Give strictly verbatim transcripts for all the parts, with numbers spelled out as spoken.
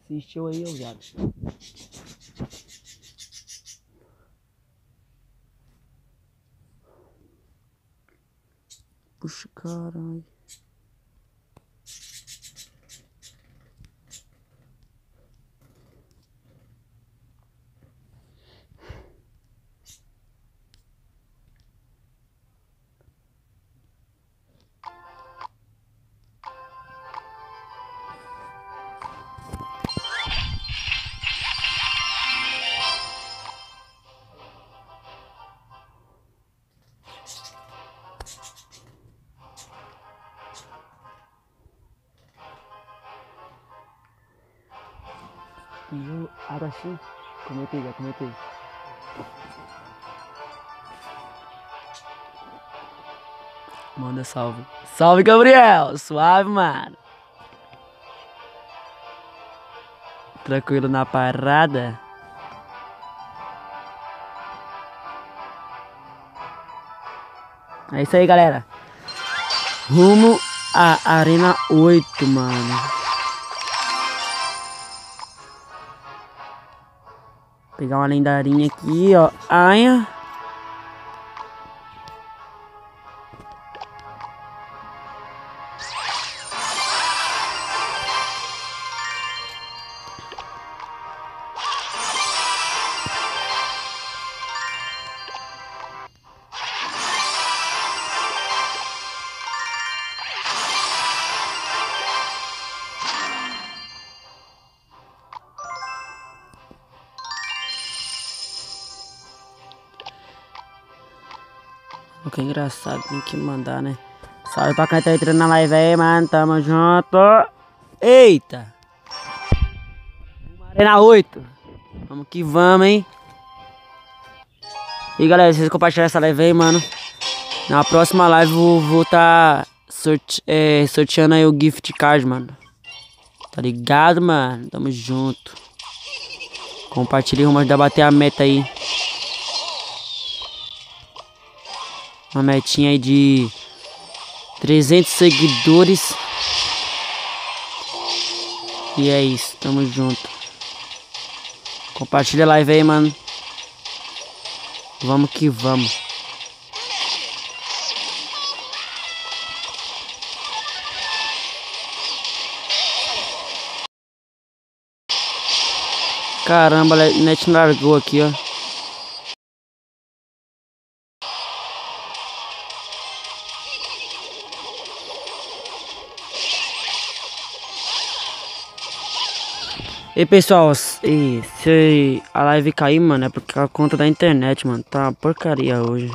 Assistiu aí, ô viado. Puxa, caralho. Eu, abaixinho. Comentei, já comentei. Manda salve. Salve, Gabriel! Suave, mano. Tranquilo na parada. É isso aí, galera. Rumo à Arena oito, mano. Pegar uma lendarinha aqui, ó. Aia. O que é engraçado, tem que mandar, né? Salve pra quem tá entrando na live aí, mano. Tamo junto. Eita! Arena oito. Vamos que vamos, hein? E galera, se vocês compartilharem essa live aí, mano, na próxima live eu vou tá sorte é, sorteando aí o gift card, mano. Tá ligado, mano? Tamo junto. Compartilha, vamos ajudar a bater a meta aí. Uma metinha aí de trezentos seguidores. E é isso, tamo junto. Compartilha a live aí, mano. Vamos que vamos. Caramba, a net largou aqui, ó. E pessoal, se, se a live cair, mano, é porque a conta da internet, mano, tá uma porcaria hoje.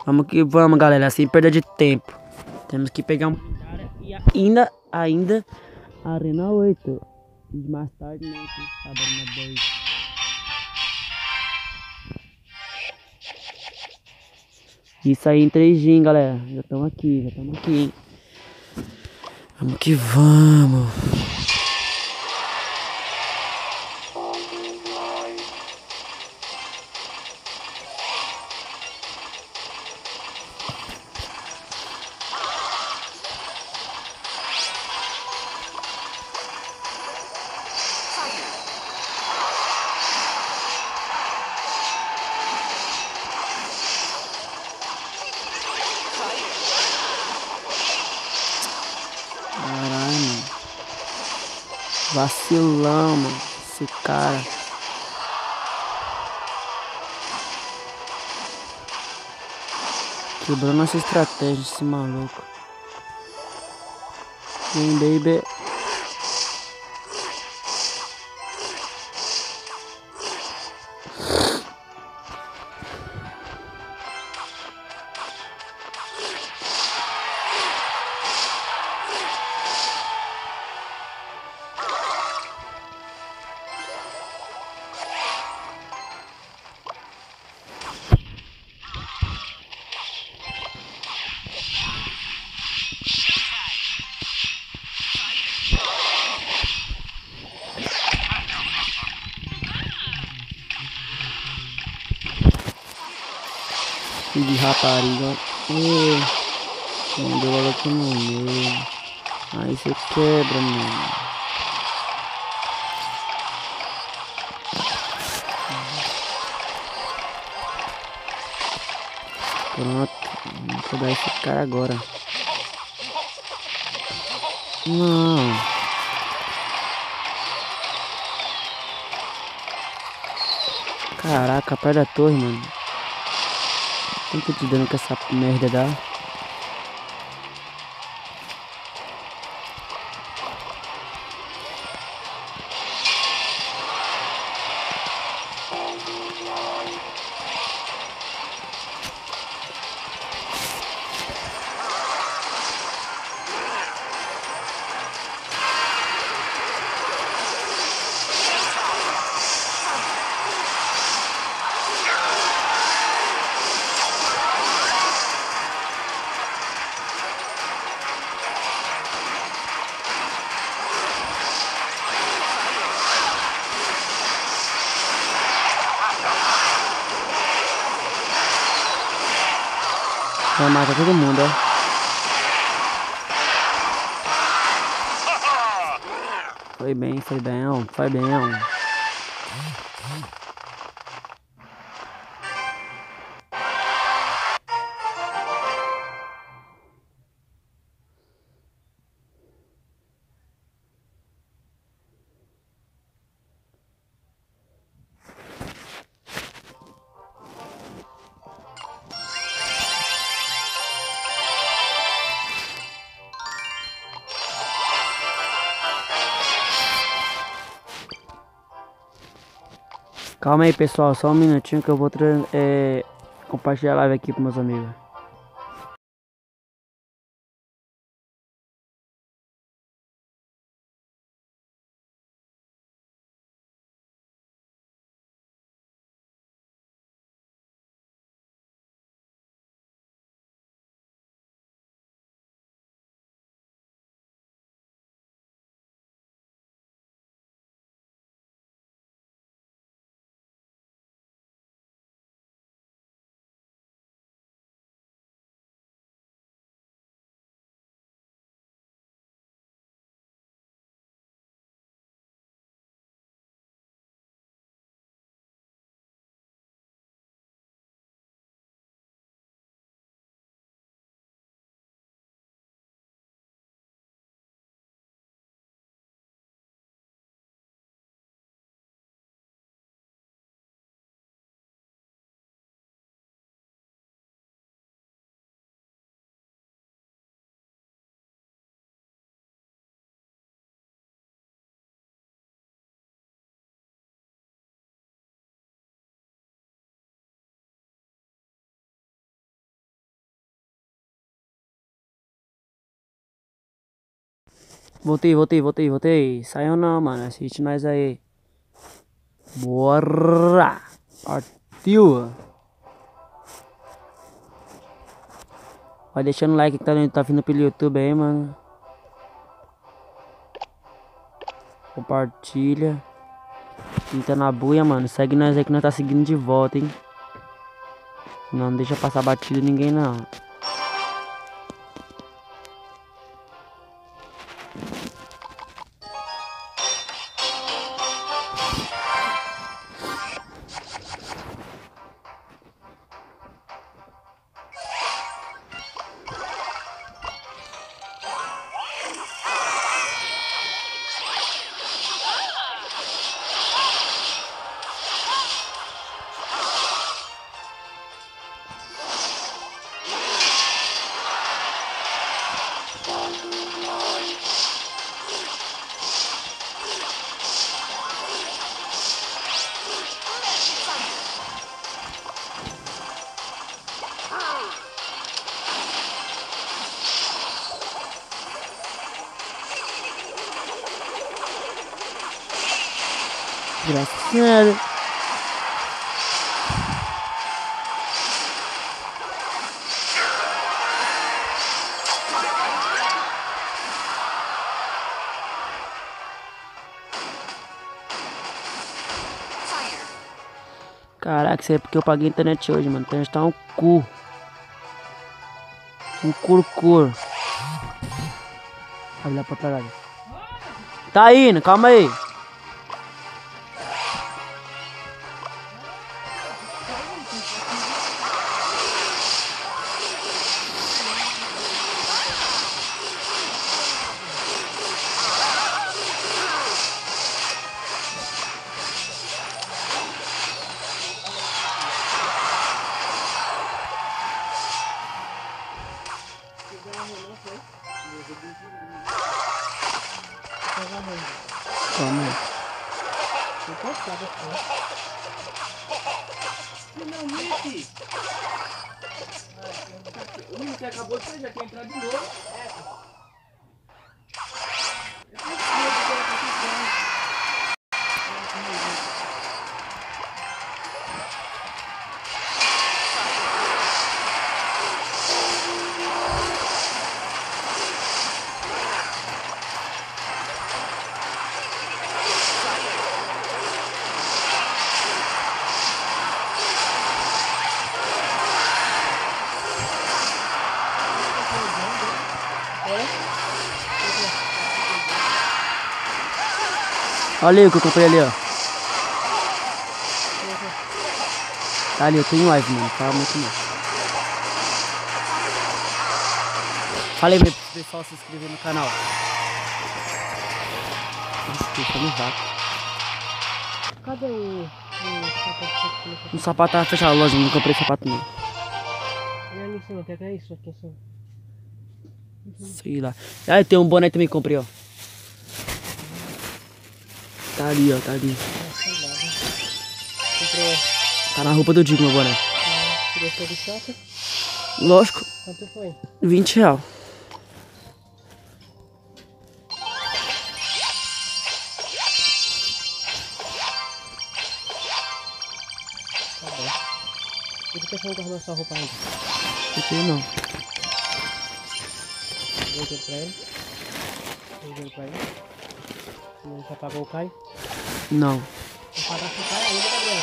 Vamos que vamos, galera, sem perda de tempo. Temos que pegar um cara e ainda, ainda, Arena oito. E mais tarde, né, quem sabe, Arena dez. Isso aí em três G, hein, galera. Já estamos aqui, já estamos aqui, hein. Vamos que vamos. Caralho, mano. Vacilão, mano. Esse cara. Quebrou nossa estratégia, esse maluco. Vem, baby. Filho de rapariga. Ê, mandou logo aqui no meio. Aí você quebra, mano. Pronto. Vamos pegar esse cara agora. Não. Caraca, perto da torre, mano. Tanto de dano que essa merda dá. Vai matar todo mundo, ó. Foi bem, foi bem, ó. Foi bem, ó. Calma aí, pessoal, só um minutinho que eu vou é, compartilhar a live aqui com meus amigos. Voltei, voltei, voltei, voltei. Saiu não, mano. Assiste nós aí. Bora! Partiu! Vai deixando o like que tá, tá vindo pelo YouTube aí, mano. Compartilha. Pinta na buia, mano. Segue nós aí que nós tá seguindo de volta, hein. Não, não deixa passar batido ninguém, não. Desgraçado. Caraca, isso aí é porque eu paguei a internet hoje, mano. A internet tá um cu. Um curcur. Vai lá pra trás. Tá indo, calma aí. Calma aí. Finalmente! Você acabou de sair, já quer entrar de novo. Olha aí o que eu comprei ali, ó. Tá ali, eu tô em live, mano. Fala muito não. Fala aí pro pessoal se inscrever no canal. Nossa, tô no vácuo. Cadê o, o sapato? O sapato tava fechado, loja, não comprei sapato não. E ali em cima, que é isso aqui assim? Sei lá. Ah, tem um boné também que comprei, ó. Tá ali, ó, tá ali. Comprou. Tá na roupa do Digo, meu boné. Tirou todo o choque? Lógico, Quanto foi? vinte real. Tá bom. E por que você não guardou sua roupa ainda? Não sei não. Deu dinheiro pra ele? Deu dinheiro pra ele? Não já pagou o Caio? Não. Vou pagar pro Caio ainda, Gabriel.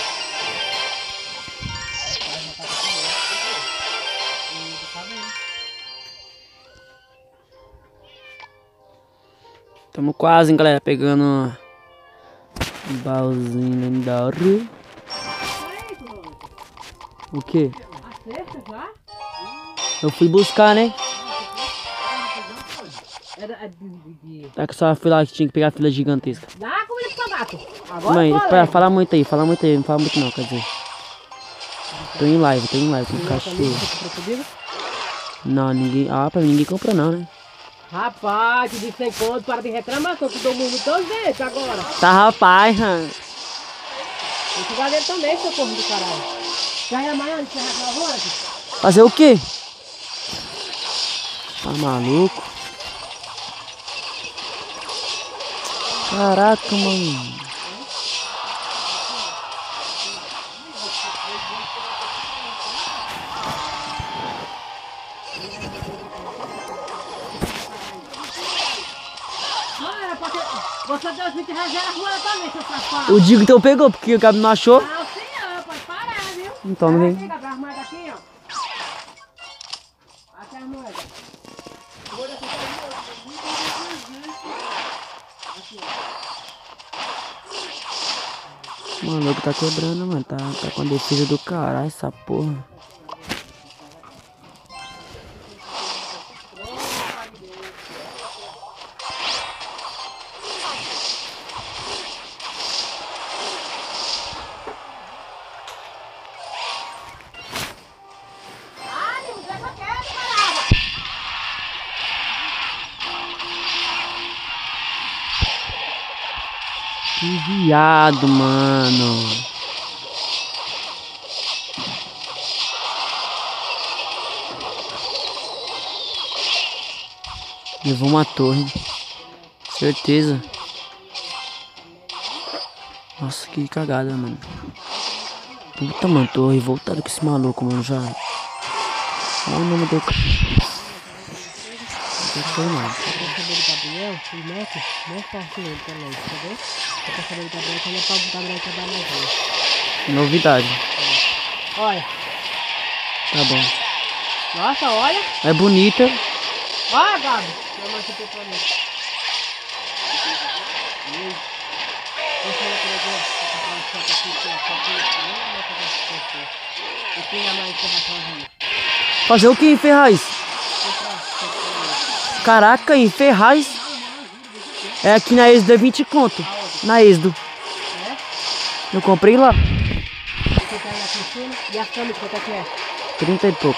Tamo quase, hein, galera, pegando um baúzinho lendário. O que? Acerta já? Eu fui buscar, né? Era de... de... É que só fui lá que tinha que pegar a fila gigantesca. Dá comida pro gato. Agora Mãe, fala, para, hein? fala muito aí, fala muito aí, não fala muito não, quer dizer. Tô em live, tô em live com o cachorro. Você comprou comigo? Não, ninguém. Ah, pra mim ninguém comprou não, né? Rapaz, te disse sem conto, para de reclamação, que dou mundo dois vezes agora. Tá, rapaz, hum. Esse gadeiro também, seu porra do caralho. Já é amanhã, você vai pra onde? Fazer o quê? Tá maluco? Caraca, mano. Você deu vinte reais a rua também, seu safado. O Digo então pegou, porque o Gabi não achou. Não, senhor, pode parar, viu? Então não vem. Pega as moedas aqui, ó. Aqui as moedas. O maluco tá quebrando, mano. Tá, tá com a defesa do caralho, essa porra. Que viado, mano. Levou uma torre. Certeza. Nossa, que cagada, mano. Puta, mano, tô revoltado com esse maluco, mano, já. Olha o nome do... Não foi nada. Eu quero saber do Gabriel, o neto, não forte ele também, entendeu? Eu quero saber do Gabriel, quando eu falo do Gabriel trabalhar mais vezes. Novidade. Olha. Tá bom. Nossa, olha. É bonita. Olha, Gabi. Minha mãe ficou pra mim. Deixa eu ver aqui. Vou comprar um choque aqui, que é só que eu não vou fazer isso. E tem a mais encerração. Fazer o que em Ferraz? Caraca, em Ferraz? É aqui na Êxodo, é vinte conto. Na Êxodo. Eu comprei lá. Você tá lá em cima. E a câmera, quanto é que é? trinta e pouco.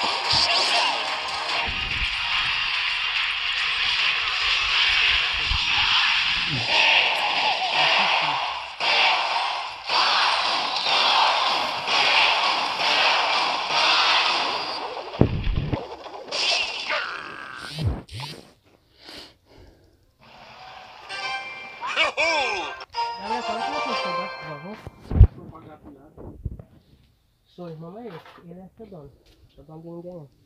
Galera, fala com vocês, tá? Por favor. Sou irmão, é ele. Ele é seu dono. Seu dono de ninguém não.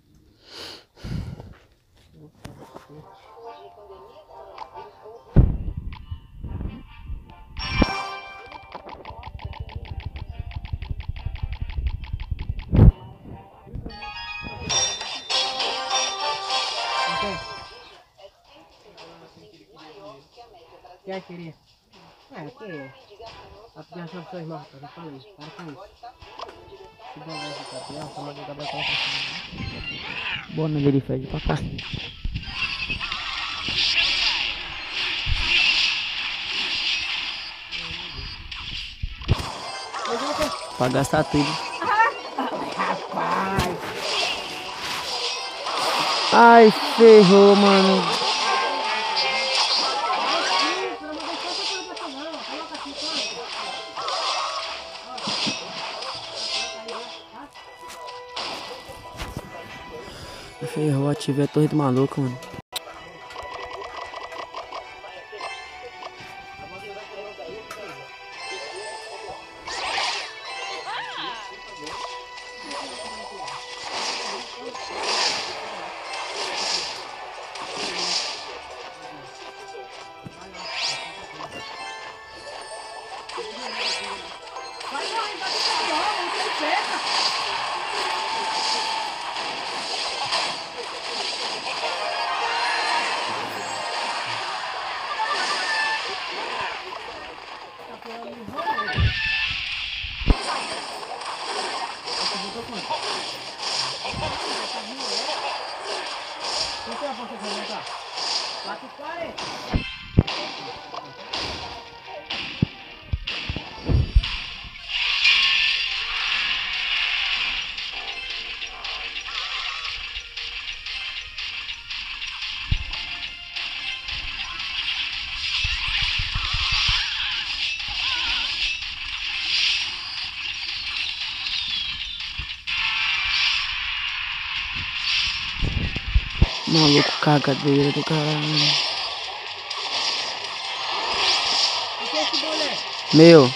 Quem é que queria? É, que é. A pedir ajuda do seu irmão, eu já falei. Para com isso. Que beleza, Gabriel. Toma do Gabriel pra lá. Boa noite, ele fede pra cá. Pra gastar tudo. Rapaz! Ai, ferrou, mano. Ferrou, ativei a torre do maluco, mano. Maluco, cagadeira do caralho. moleque? Meu.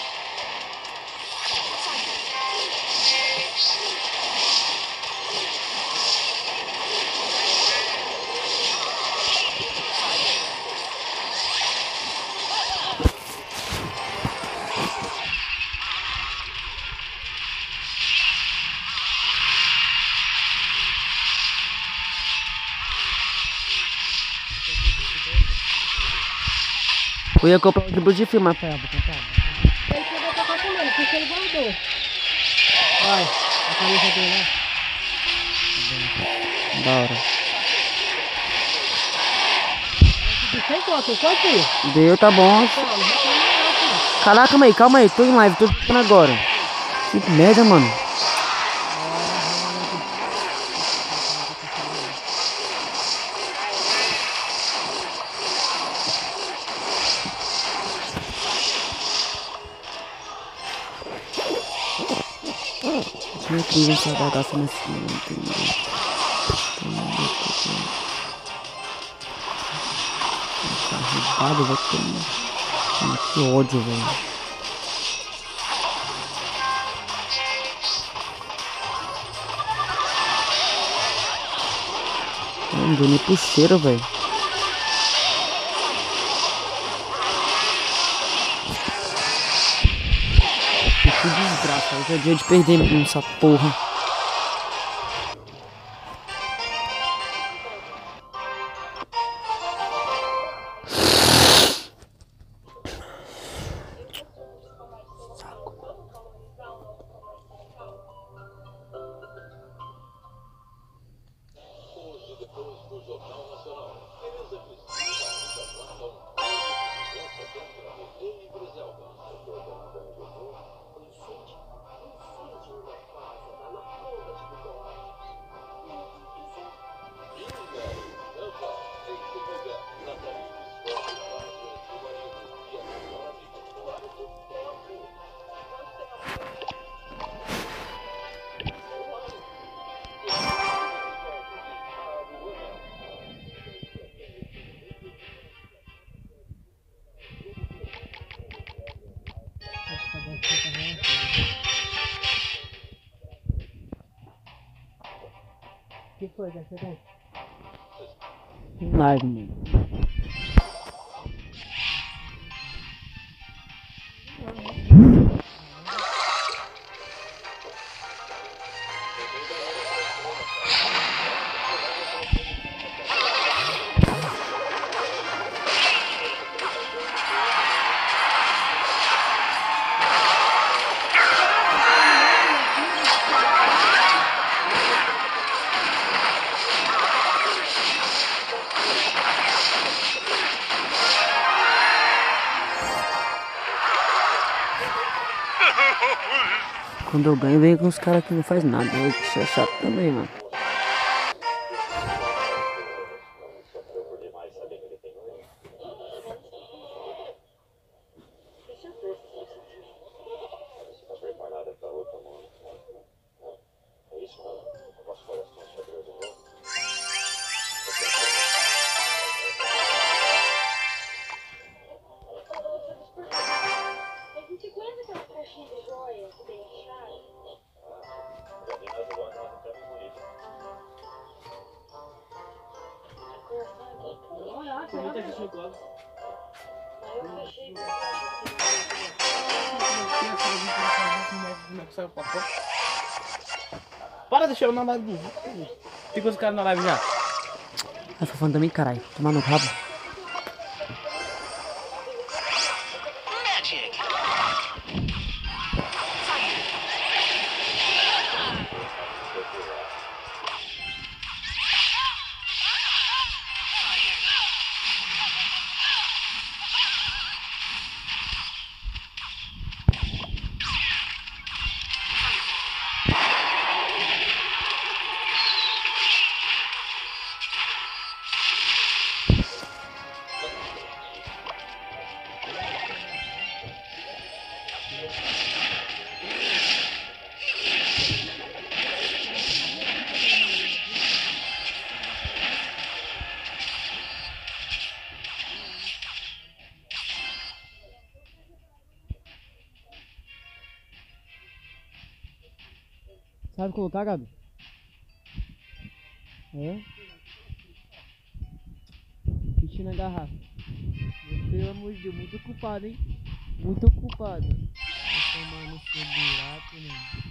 Eu ia comprar um tipo de filme, Rafael, vou comprar. Ele pegou pra cá também, porque ele guardou. Olha, a camisa dele, né? Da hora. Sem conta, só filho. Deu, tá bom. Caraca, calma aí, calma aí. Tô em live, tô jogando agora. Que merda, mano. Tinha que essa bagaça nesse não tem jeito. Carregado, vai ter. Que ódio, velho. Não deu nem pro cheiro, velho. Que desgraça, hoje é dia de perder mesmo essa porra. O que foi, você tem? Live, mano. Quando eu ganho, vem com os caras que não faz nada. Isso é chato também, mano. Para, deixa eu na live do Fica os caras na live já. Ah, tô falando também, caralho. Tomar no rabo. Sabe colocar, Gabi? É? Enchi na garrafa. Pelo amor de Deus, muito ocupado, hein? Muito ocupado. Vou tomar no seu buraco, mano.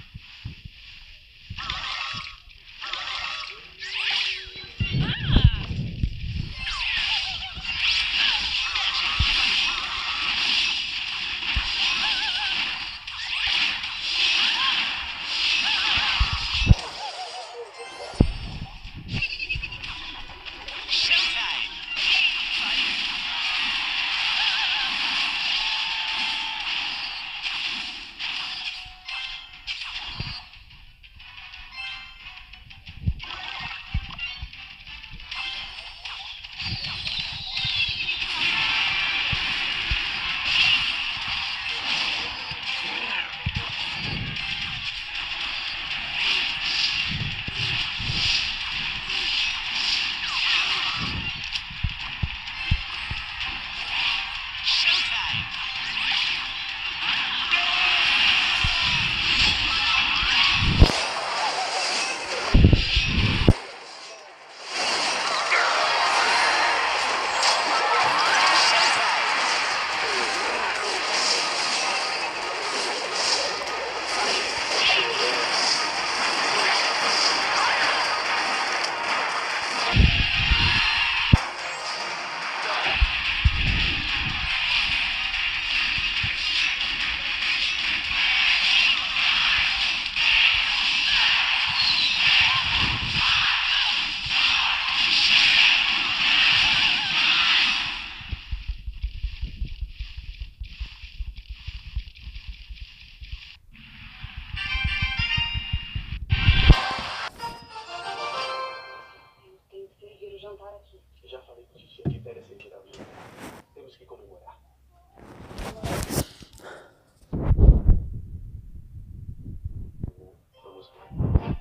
Já falei pro Titi que férias sem tirar o dia. Temos que comemorar. Vamos lá.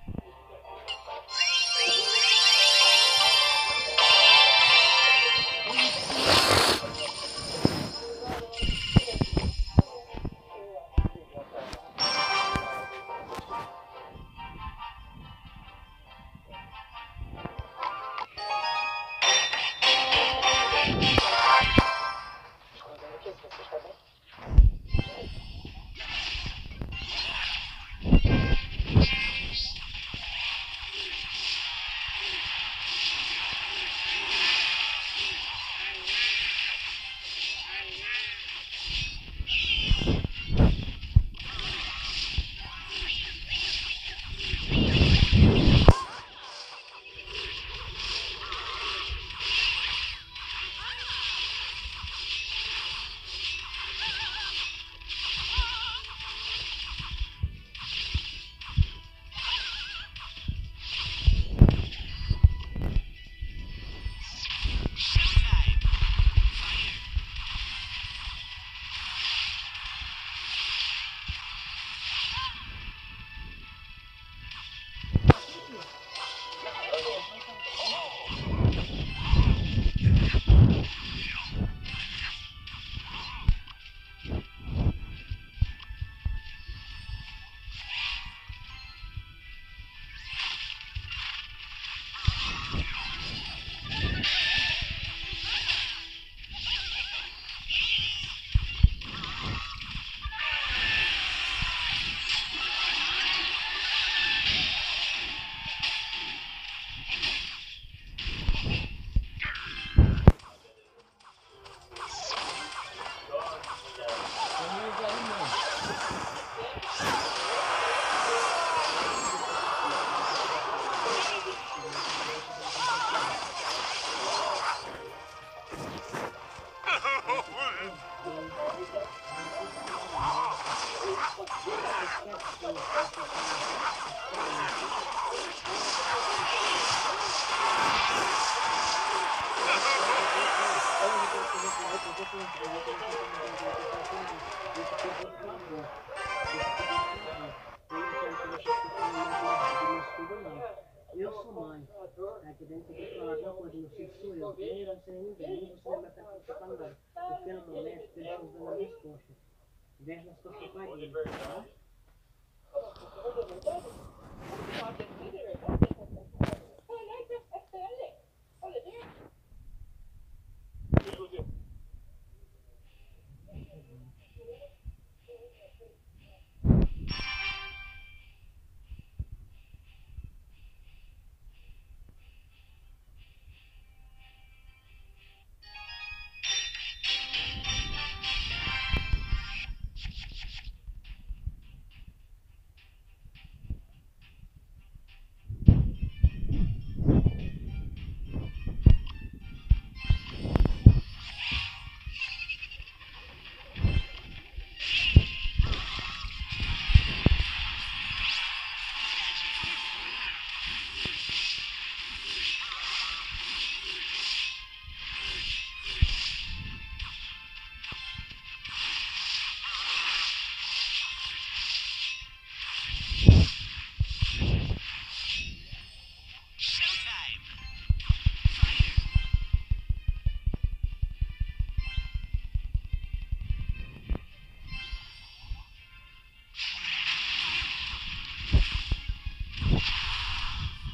Eu sou mãe. Aqui dentro tem que falar alguma coisa. Não sei se sou eu. Nem você nem ninguém. Nem você nem matar com você para nada. Porque no momento eles estão dando as respostas. Veja nas costas do pai dele, tá?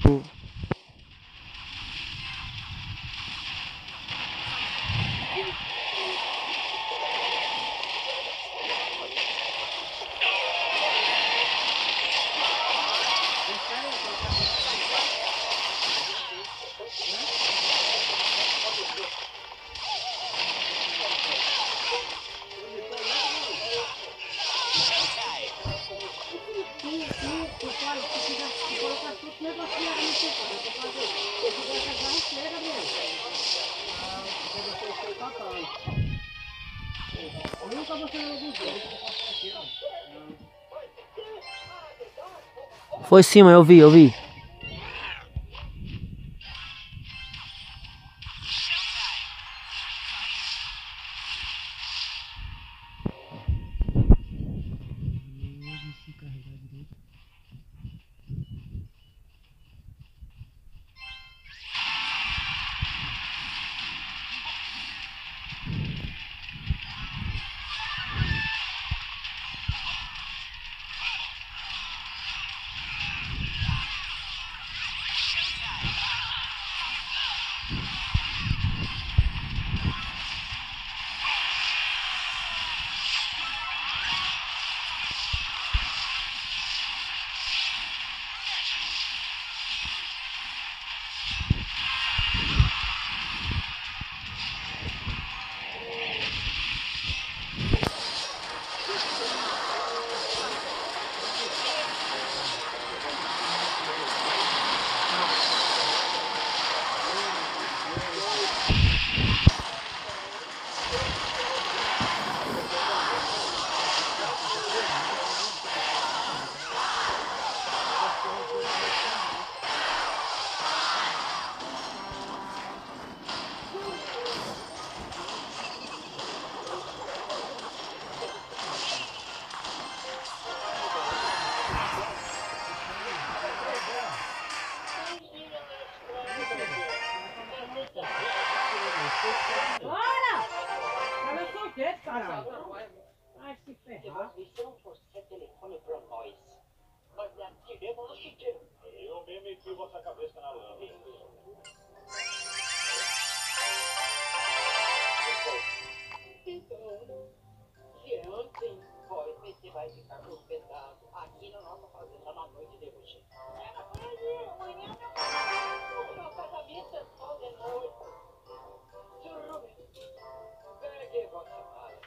Foi sim, mãe, eu vi, eu vi. Bora! Olha só o que, caralho. Ai, se ferrar. E se não fosse telefone pra nós? Nós já tiramos o chiqueiro. Eu mesmo meti vossa cabeça na lama. Então, se ontem foi, você vai ficar com os pedaços aqui na nossa fazenda na noite de hoje. Amanhã o meu casamento é só de noite. Senhor Rubens, pegue vossa mala.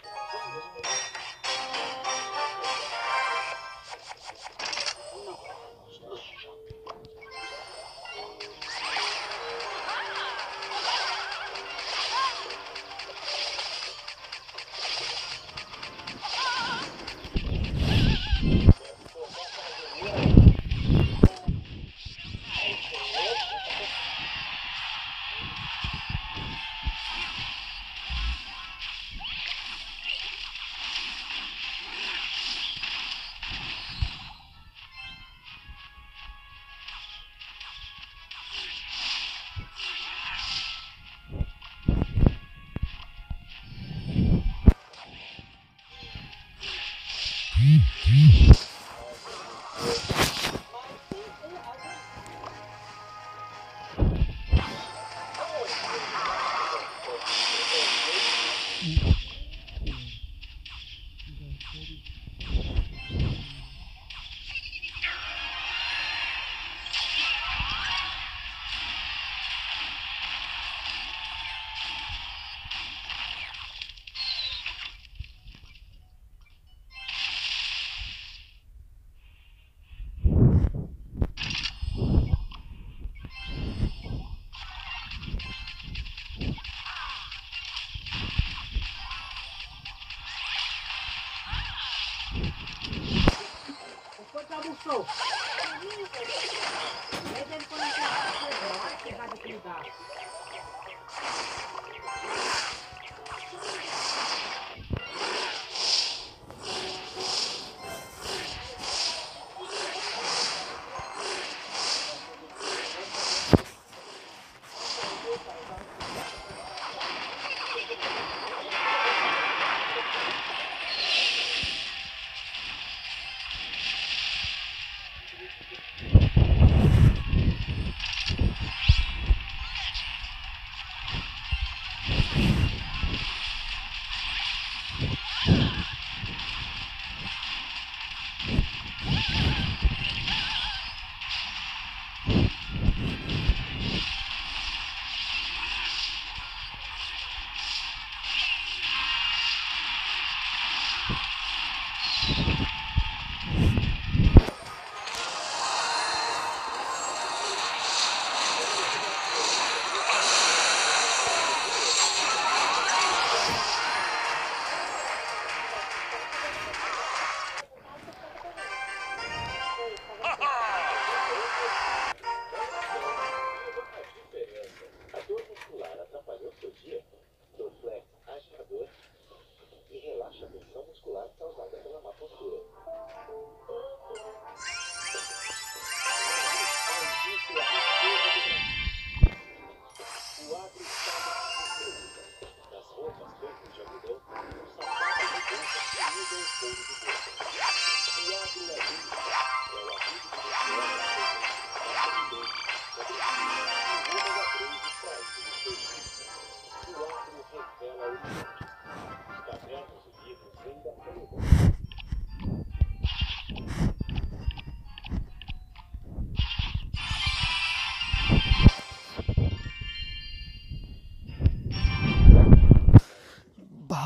Enquanto almoçou. Aí deve conectar a coisa, olha que errado que dá.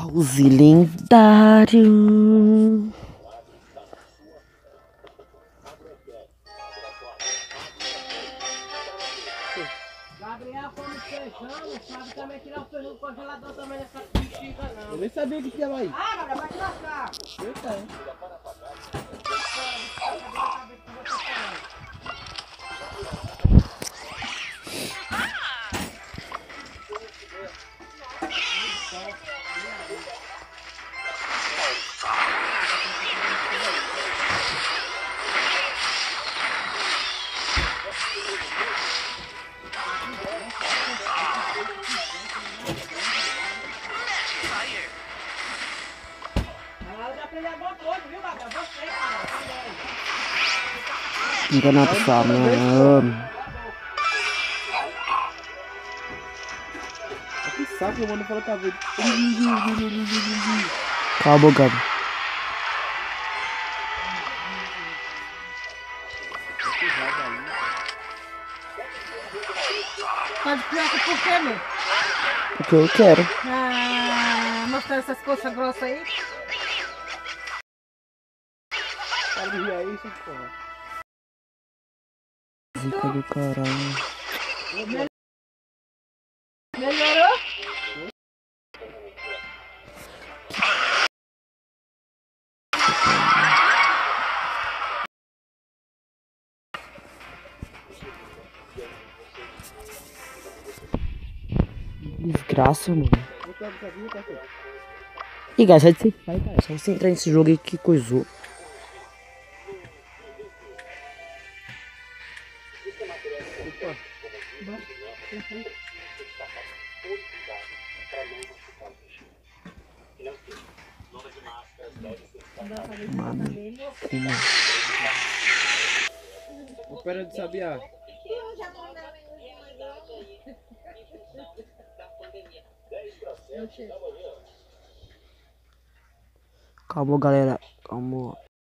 Caos lendário. Gabriel, como feijão, sabe também tirar o feijão do congelador também nessa bexiga, não. Eu nem sabia que tinha aí. Ah, Gabriel, vai te lascar. Eita, é. Enganado pessoal, né? Que saco, mano, fala tá vendo. Calma, Gabi. Tá de piroca por quê, meu? Porque eu quero. Ah, mostrando essas coxas grossas aí. Para de rir aí, isso porra. Zica do caralho. Melhorou? Desgraça, mano. Ih, guys, sai de ser pai, cara. Só você entrar nesse jogo aí que coisou. Mano, como? Opera de sabiá. Calma, galera. Calma.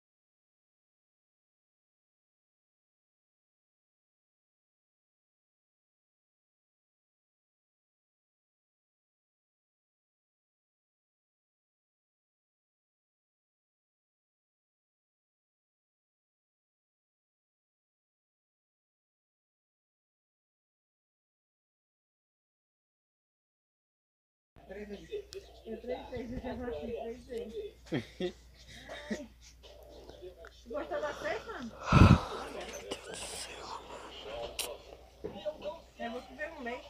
Eu três vezes, eu já bati três vezes. Gostou da seis, mano? É você ver um mês.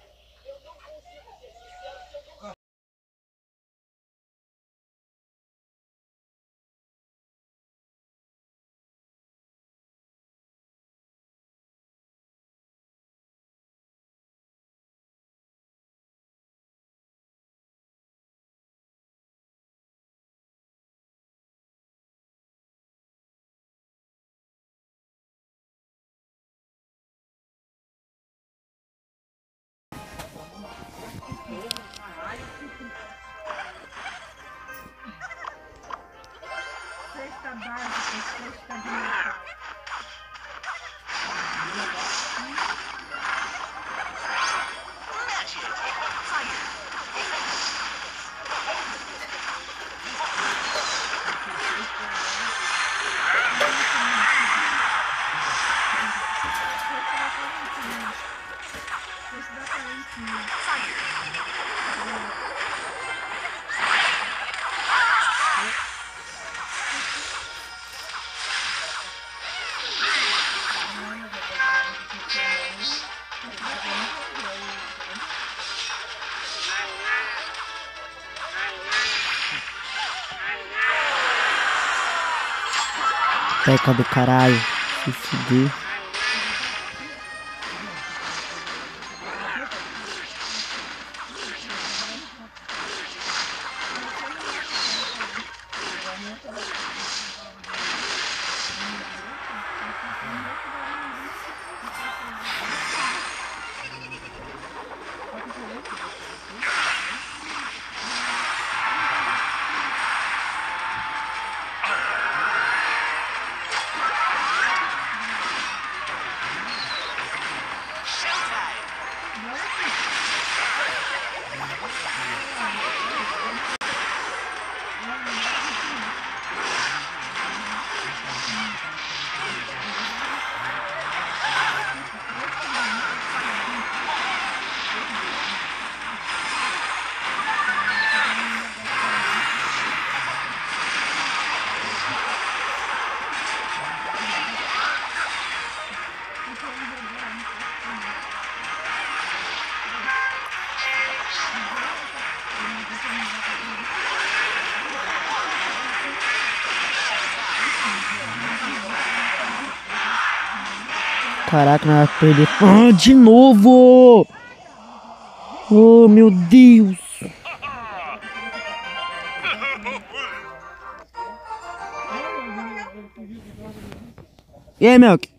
Sexta básica, sexta de Natal. Peca do caralho. Se fuder. Caraca, nós vamos perder. Ah, de novo! Oh, meu Deus! E aí, Melk?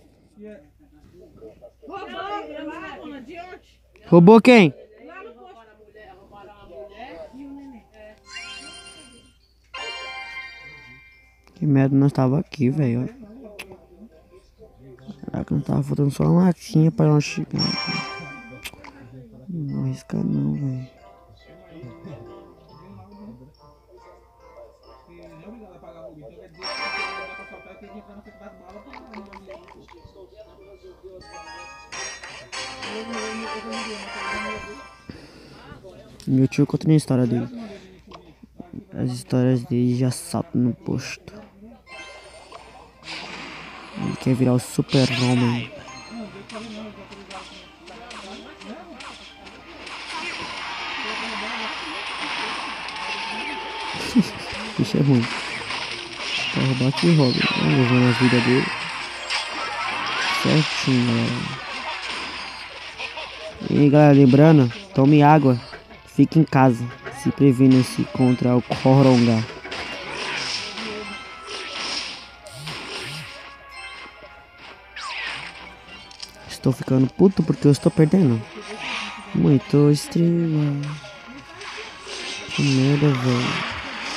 Roubou quem? Que merda, nós tava aqui, velho. Caraca, não tava faltando só uma latinha pra nós chegar. Não vou arriscar não, velho. Meu tio conta a história dele. As histórias dele de assalto no posto. Ele quer virar o super-homem. Isso é ruim. Pra roubar que rouba. Vamos levando as vidas dele. Certinho, galera. E aí, galera, lembrando, tome água. Fique em casa. Se previna-se contra o coronga. Estou ficando puto porque eu estou perdendo. Muito estrela. Que merda, velho.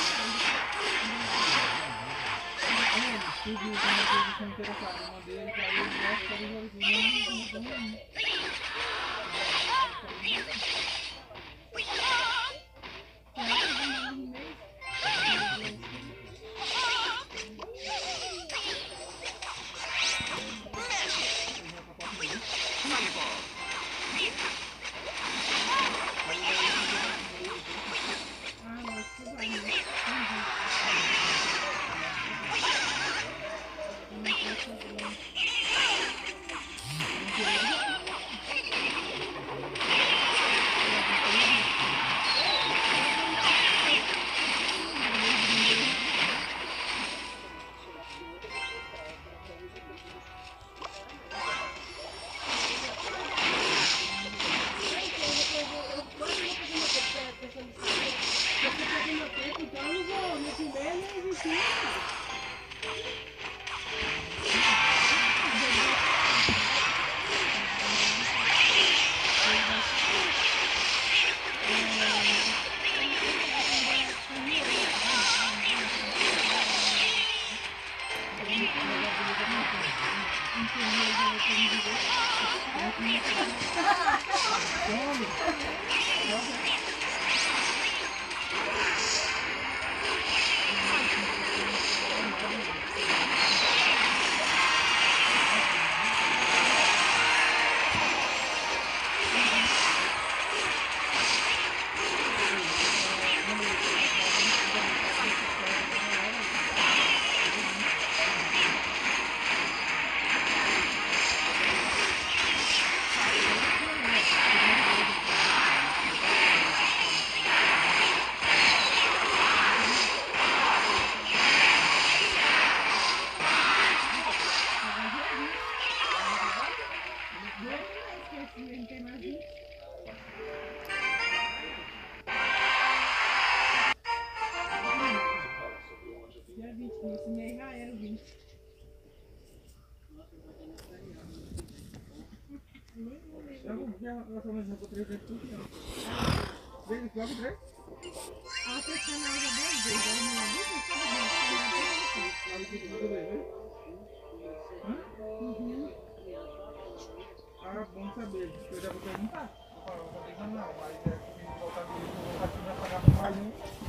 Ah, bom saber. Eu já vou perguntar. Não vou ligar não, mas é que voltar dele, eu vou aqui vai pagar por mais um.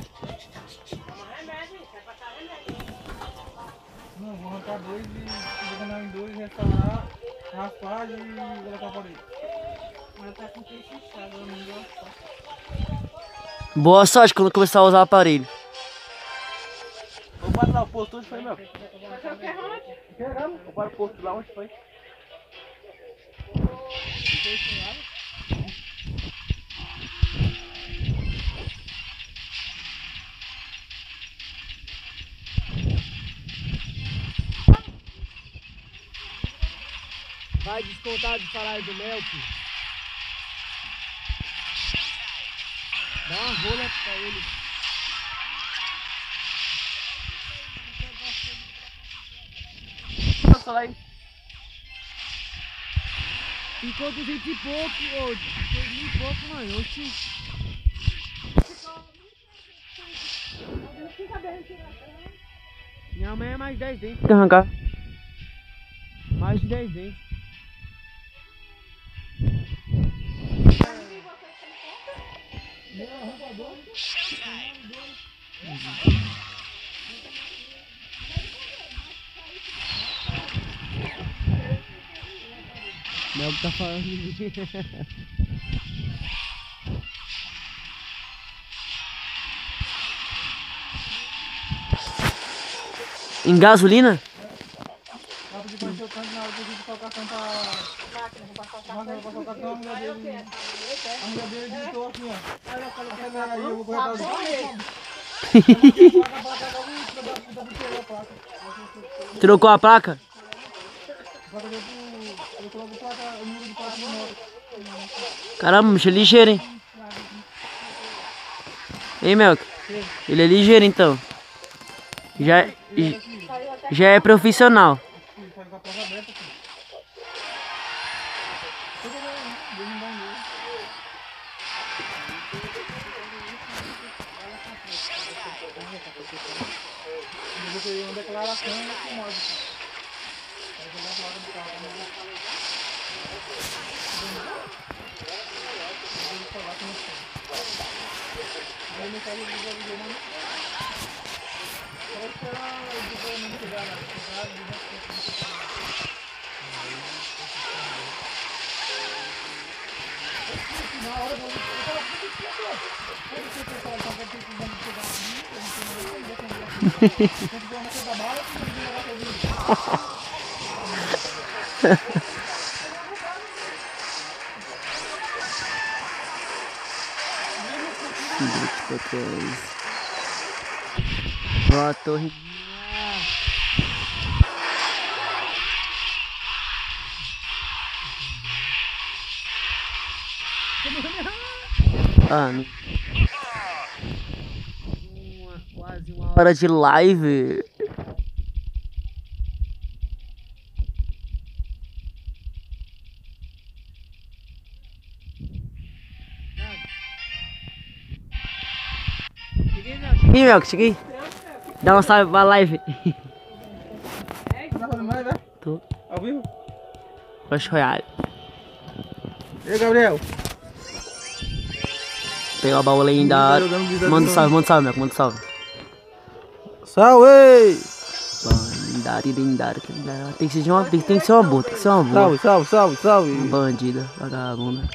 Não, vou arrancar dois e vou ganhar em dois, restaurar, raspar e colocar por aí. Mas tá com peixe inchado, eu não gosto. Boa sorte quando começar a usar o aparelho. Vou para lá, o posto onde foi, meu? Queremos. Vou para o posto lá onde foi. Vai descontar do salário do Melk. Dá uma rola pra ele. Ficou duzentos e pouco, ô. dois mil e pouco, mano. Oxi. Minha mãe é mais dez dentes. Tem que arrancar. Mais de dez dentes. Não, tá falando. Em gasolina? Ela pediu pra encher o tanque na hora que a gente colocar a tampa. Máquina, pra passar o cartão. Máquina pra passar o cartão, a mulher dele. A mulher dele digitou assim, ó. Acelera aí, eu vou correr atrás dele. Trocou a placa? Bota ver pro. Eu coloco placa, o número de placa do moto. Caramba, bicho é ligeiro, hein? Hein, Melk? Ele é ligeiro, então. Já, já é profissional. Faz a prova aberta aqui. Tudo bem, né? Deus não dá um jeito. Eu vou ter uma declaração e uma filmagem. Vai jogar a placa do carro. Eu vou falar com você. Aí não quero dizer o jogo, não. Só esperar o governo chegar na cidade e já fica. Na hora eu vou falar com você. Quando você for falar com você, você vai chegar aqui, a gente não vai defender aqui. Quando for na sua bala, você vai jogar comigo. Ó, a torre. Ah, não. Uma, quase uma hora de live. Cheguei, Melk, cheguei. Dá um salve pra live. Tá fazendo mais, né? Tô. Ao vivo? Clash Royale. E aí, Gabriel? Pegar o baú lendário. Manda um salve, manda um salve, Melk, manda um salve. Salve! Lendário, lendário, lendário. Tem que ser uma, tem, tem que ser uma boa, tem que ser uma boa. Salve, salve, salve, salve! Uma bandida, vagabunda.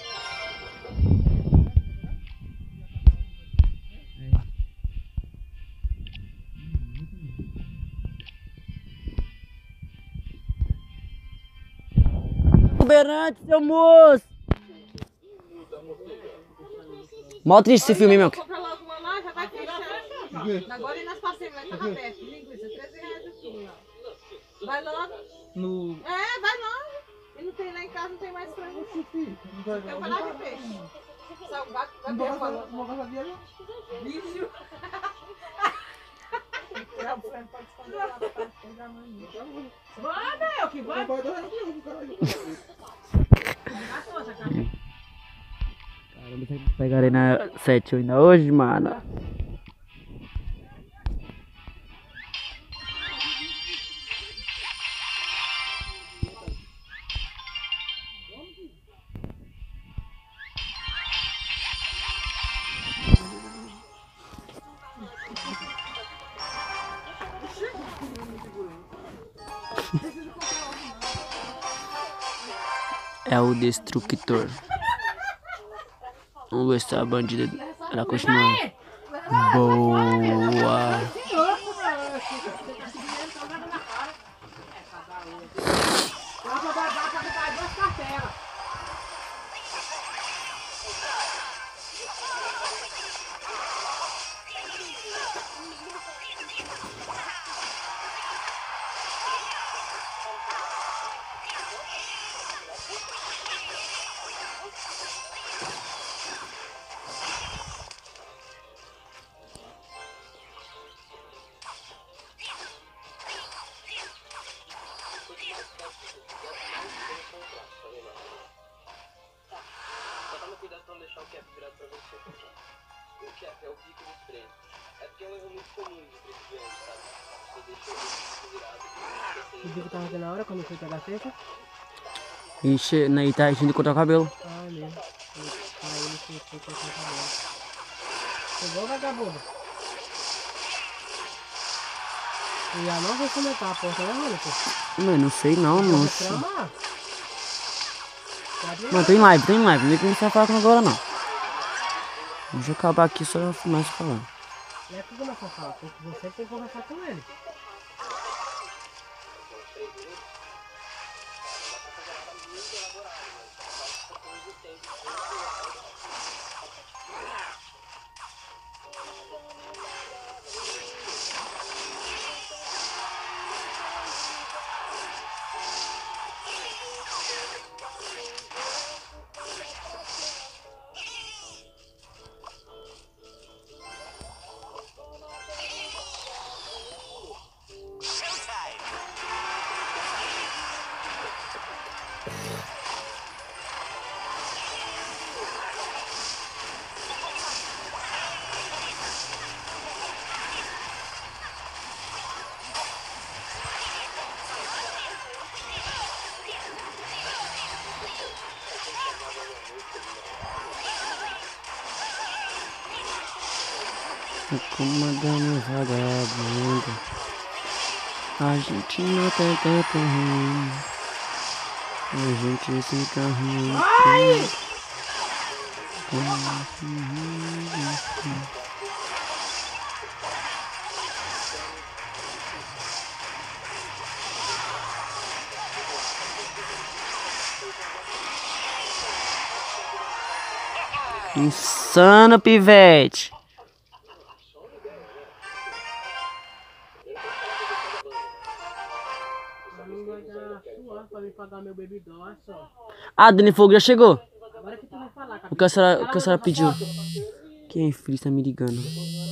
Uberante, seu moço! Mó triste esse filme, Melk. Compra logo uma lá, já vai fechar. Agora e nós passemos, vai estar aberto. Linguiça, treze reais o quilo. Vai logo. No... É, vai logo. E não tem lá em casa, não tem mais frango. Eu vou lá de peixe. Salgado, Gabriel falou. Uma coisa viagem? Lixo. Tirar o frango, pode esconder lá pra pegar amanhã. Manda, eu que vai. Caramba, vai pegar Arena sete ainda hoje, mano. É o destructor. Vamos ver se a bandida ela continua. Boa. O dia que tava aqui na hora, quando eu fui pegar a cesta? Ixi, né, tá enchendo de cortar o cabelo. Ah, é mesmo. Aí ele foi foi cortar o cabelo. Chegou, vagabundo? E já não vou comentar a porta, né, mano? Mano, não sei não, Vou nossa. reclamar. Pode Mano, tem live, tem live. Não tem como você falar com agora, não. Deixa eu acabar aqui só eu começo a falar. Não é tudo na sua fala, porque você tem que conversar com ele. Como a dama vagabunda, a gente não tem tempo ruim, a gente fica ruim. Ai! Insano, pivete. A mim vai dar suor pra me pagar meu bebidó, só. Ah, Dani Fogo já chegou. Agora que tu vai falar, O que a senhora, o Ela que a senhora vai pediu? passar. Quem é filho tá me ligando?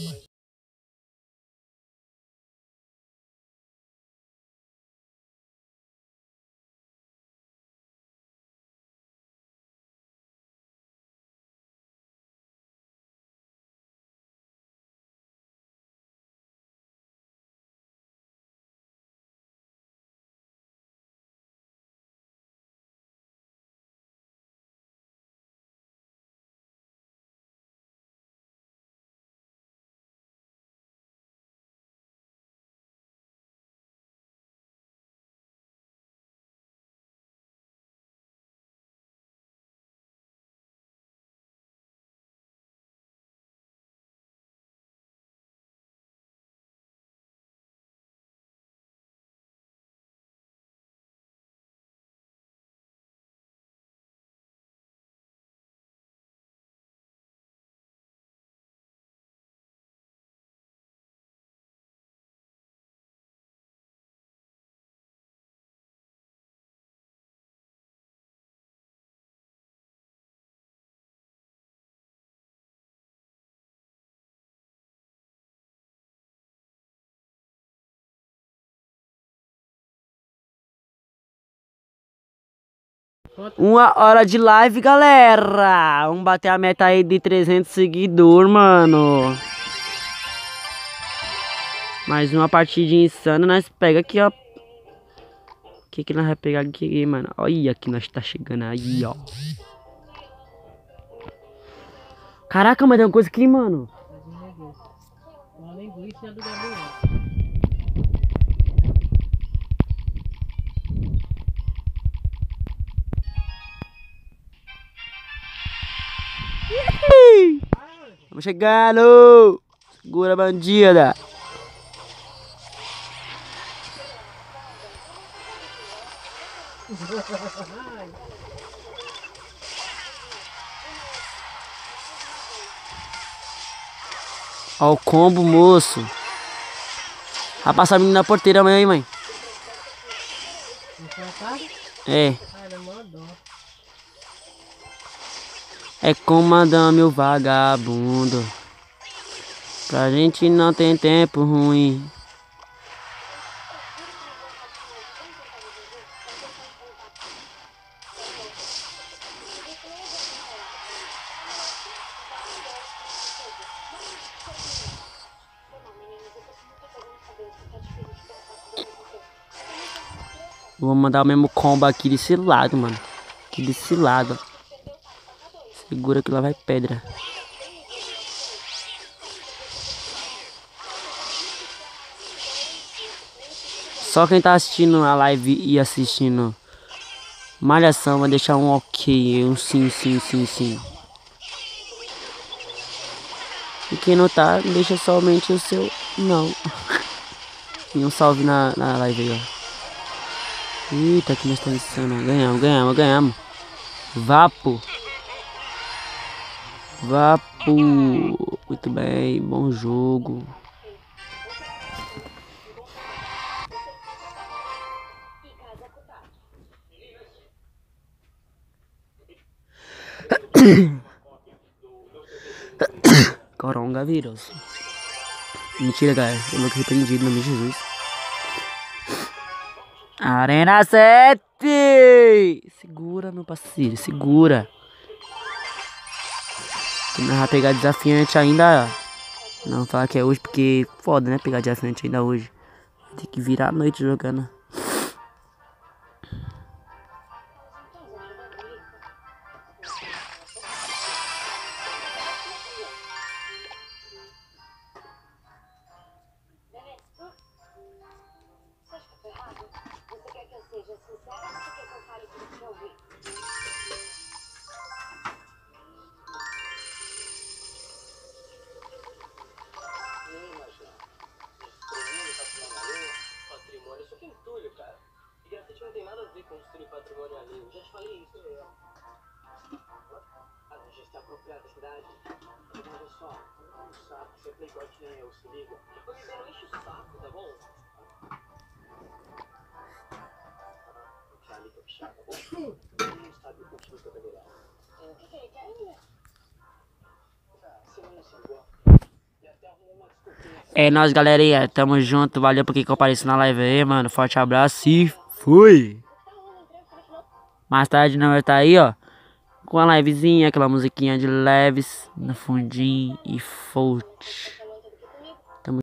Uma hora de live, galera. Vamos bater a meta aí de trezentos seguidores, mano. Mais uma partidinha insana. Nós pega aqui, ó. O que que nós vai pegar aqui, mano? Olha que nós tá chegando aí, ó. Caraca, mas tem uma coisa aqui, mano. Uma linguiça do Gabriel. Vamos chegando. Segura a bandida. Ó o combo, moço. Vai passar a menina na porteira amanhã, hein, mãe? Não foi a tarde? É. Ah, ele mandou. É com madame o vagabundo. Pra gente não tem tempo ruim. Vou mandar o mesmo combo aqui desse lado, mano. Aqui desse lado. Segura que lá vai pedra. Só quem tá assistindo a live e assistindo Malhação vai deixar um ok, um sim, sim, sim, sim. E quem não tá, deixa somente o seu não. E um salve na, na live aí, ó. Eita, que nós estamos insano. Ganhamos, ganhamos, ganhamos. Vapo. Vapo. Muito bem, bom jogo. Coronavírus. Mentira, cara. Eu não repreendido no nome de Jesus. Arena sete. Segura, meu parceiro. Segura. Que nós vamos pegar desafiante ainda. Não falar que é hoje porque foda, né? Pegar desafiante ainda hoje. Tem que virar a noite jogando. Patrimônio, isso aqui é entulho, cara. E grafite não tem nada a ver com construir patrimônio alheio. Eu já te falei isso. Eu. A gente se apropriar da cidade. Mas olha só, um saco, você playboy que nem eu, se liga. Ô, Libero, enche o saco, tá bom? O que é ali que eu puxar, tá bom? Não sabe o que você vai virar. O que é? Quer ir? Você não se igual. É nóis, galerinha. Tamo junto. Valeu por quem compareceu na live aí, mano. Forte abraço e fui. Mais tarde não vai estar aí, ó. Com a livezinha, aquela musiquinha de leves no fundinho e forte.